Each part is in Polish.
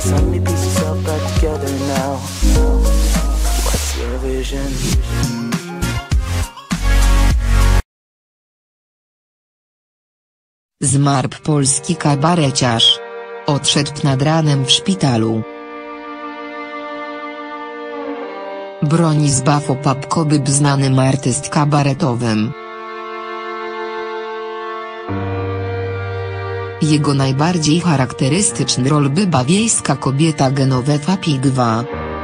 so many pieces all back together now. What's your vision? Zmarł polski kabareciarz. Odszedł nad ranem w szpitalu. Bronisław Opapko był znanym artyst kabaretowym. Jego najbardziej charakterystyczny rol była wiejska kobieta Genowefa Pigwa.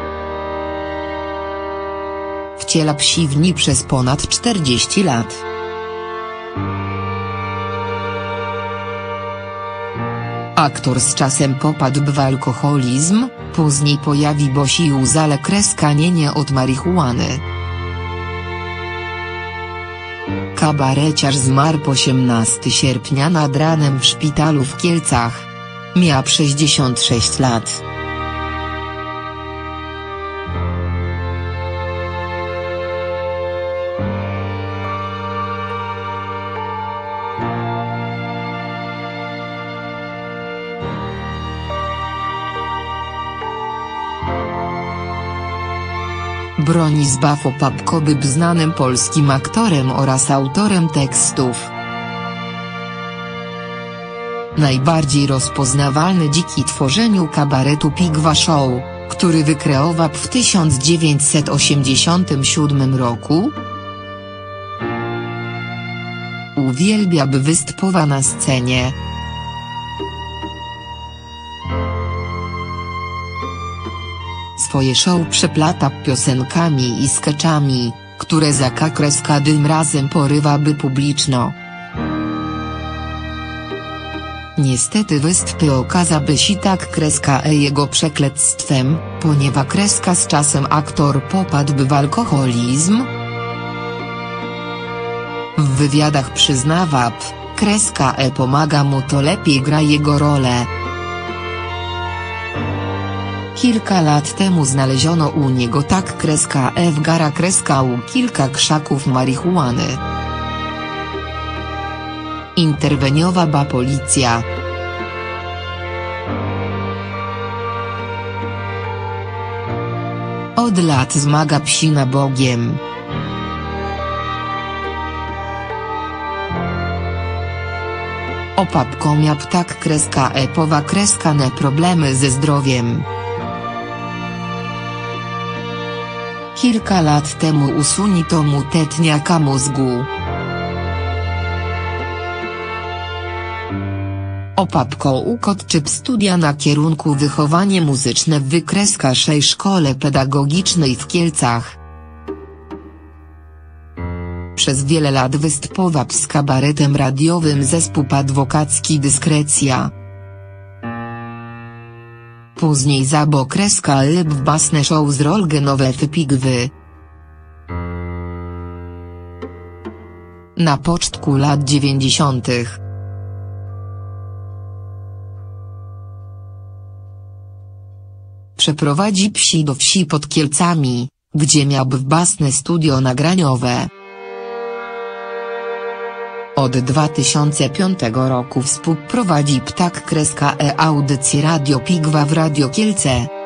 Wciela psiwni przez ponad 40 lat. Aktor z czasem popadł w alkoholizm, później pojawił się uzależnienie od marihuany. Kabareciarz zmarł 18 sierpnia nad ranem w szpitalu w Kielcach. Miał 66 lat. Bronisław Opapko był znanym polskim aktorem oraz autorem tekstów. Najbardziej rozpoznawalny dzięki tworzeniu kabaretu Pigwa Show, który wykreował w 1987 roku. Uwielbia by występować na scenie. Swoje show przeplata piosenkami i skeczami, które za każdym razem porywaby publiczno. Niestety występy okazały się jego przekleństwem, ponieważ z czasem aktor popadł w alkoholizm. W wywiadach przyznawał, pomaga mu to lepiej gra jego rolę. Kilka lat temu znaleziono u niego w garach kilka krzaków marihuany. Interweniowała policja. Od lat zmaga się na Bogiem. Opapko miał powakreskane problemy ze zdrowiem. Kilka lat temu usunito mu tetniaka mózgu. Opapko ukończył studia na kierunku wychowanie muzyczne w wykreskanej szkole pedagogicznej w Kielcach. Przez wiele lat występował z kabaretem radiowym zespół adwokacki Dyskrecja. Później zabrał w basne show z rol Genowefy Pigwy. Na początku lat 90. przeprowadzi psi do wsi pod Kielcami, gdzie miał własne studio nagraniowe. Od 2005 roku współprowadzi audycję Radio Pigwa w Radio Kielce.